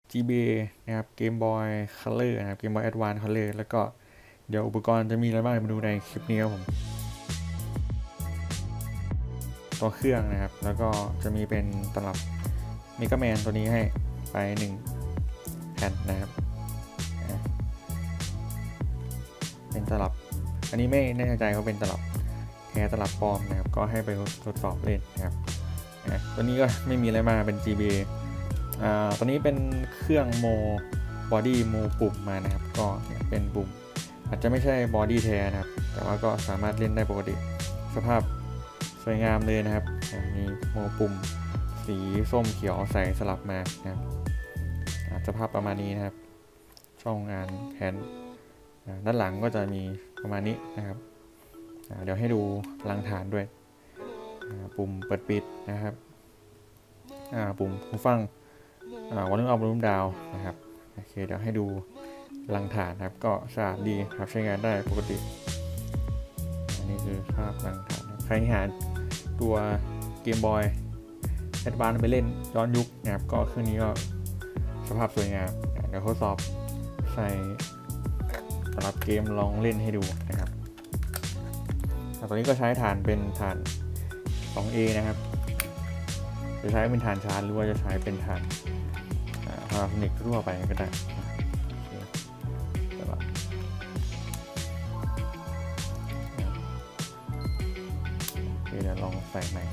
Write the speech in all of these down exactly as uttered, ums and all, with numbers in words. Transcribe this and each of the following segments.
จี บี เอ นะครับ Game Boy Color นะครับ Game Boy Advance Color แล้วก็เดี๋ยวอุปกรณ์จะมีอะไรบ้างมาดูในคลิปนี้ครับผมตัวเครื่องนะครับแล้วก็จะมีเป็นตลับเมกาแมนตัวนี้ให้ไปหนึ่งแผ่นนะครับเป็นตลับอันนี้ไม่แน่ใจว่าเป็นตลับแท้ตลับปลอมนะครับก็ให้ไปทดสอบเล่นนะครับตัวนี้ก็ไม่มีอะไรมาเป็น จี บี เอ อ่าตัวนี้เป็นเครื่องโมบอดี้โมปุ่มมานะครับก็เป็นปุ่มอาจจะไม่ใช่บอดี้แท้นะครับแต่ว่าก็สามารถเล่นได้ปกติสภาพสวยงามเลยนะครับมีโมปุ่มสีส้มเขียวใส่สลับมานะครับสภาพประมาณนี้นะครับช่องงานแผนด้านหลังก็จะมีประมาณนี้นะครับเดี๋ยวให้ดูรังฐานด้วยปุ่มเปิดปิดนะครับปุ่มหูฟังวอลลุ่มอัพวอลลุ่มดาวนะครับโอเคเดี๋ยวให้ดูรังฐานครับก็สะอาดดีครับใช้งานได้ปกติอันนี้คือภาพรังฐานใครที่หาตัวเกมบอยแอดวานซ์ไปเล่นย้อนยุคนะครับก็เครื่องนี้ก็สภาพสวยงามเดี๋ยวทดสอบใส่สำหรับเกมลองเล่นให้ดูนะครับตอนนี้ก็ใช้ฐานเป็นฐาน สอง เอ นะครับจะใช้เป็นฐานชาร์จหรือว่าจะใช้เป็นฐานพาราโซนิกทั่วไปก็ได้เดี๋ยวลองใส่ใหม่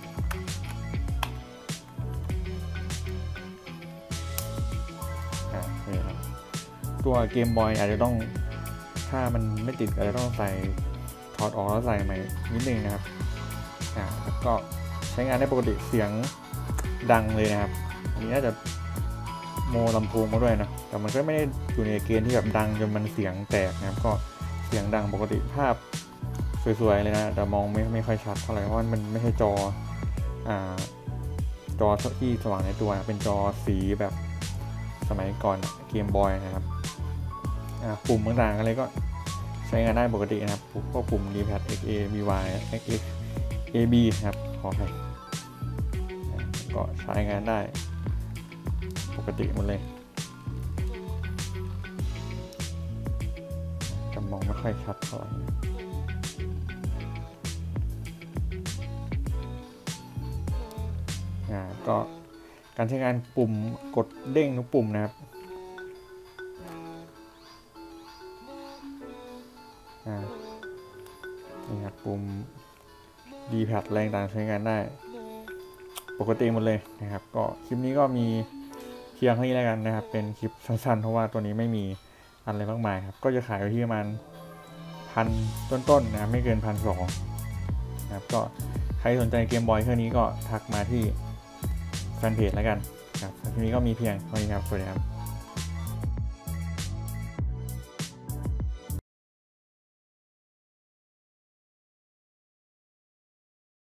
ตัวเกมบอยอาจจะต้องถ้ามันไม่ติดอาจจะต้องใส่ถอดออกแล้วใส่ใหม่นิดนึงนะครับอ่าแล้วก็ใช้งานได้ปกติเสียงดังเลยนะครับอันนี้น่าจะโมลำโพงมาด้วยนะแต่มันก็ไม่ได้อยู่ในเกณฑ์ที่แบบดังจนมันเสียงแตกนะครับก็เสียงดังปกติภาพสวยๆเลยนะแต่มองไม่ไม่ค่อยชัดเท่าไหร่เพราะมันไม่ใช่จออ่าจอที่สว่างในตัวเป็นจอสีแบบสมัยก่อนเกมบอยนะครับปุ่มต่างๆอะไรก็ใช้งานได้ปกตินะครับพวกปุ่ม D-pad X A B Y X X A B ครับขอให้ก็ใช้งานได้ปกติหมดเลยแต่มองไม่ค่อยชัดเท่าไหร่ก็การใช้งานปุ่มกดเด้งทุกปุ่มนะครับนี่ครับปุ่ม D-pad แรงต่างใช้งานได้ปกติหมดเลยนะครับก็คลิปนี้ก็มีเพียงเท่านี้แล้วกันนะครับเป็นคลิปสั้นๆเพราะว่าตัวนี้ไม่มีอะไรมากมายครับก็จะขายอยู่ที่ประมาณพันต้นๆนะครับไม่เกินพันสองนะครับก็ใครสนใจเกมบอยเครื่องนี้ก็ทักมาที่แฟนเพจแล้วกันครับคลิปนี้ก็มีเพียงเท่านี้ครับสวัสดีครับ